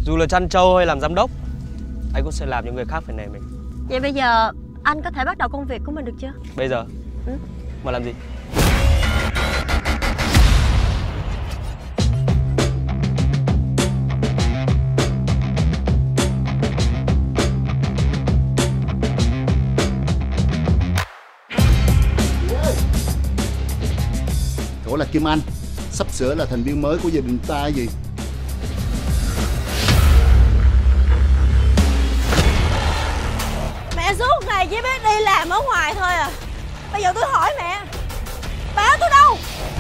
Dù là chăn trâu hay làm giám đốc, anh cũng sẽ làm cho người khác phải nể mình. Vậy bây giờ anh có thể bắt đầu công việc của mình được chưa? Bây giờ? Mà làm gì? Cổ là Kim Anh, sắp sửa là thành viên mới của gia đình ta gì? Mẹ suốt ngày chỉ biết đi làm ở ngoài thôi à. Bây giờ tôi hỏi mẹ, báo tôi đâu?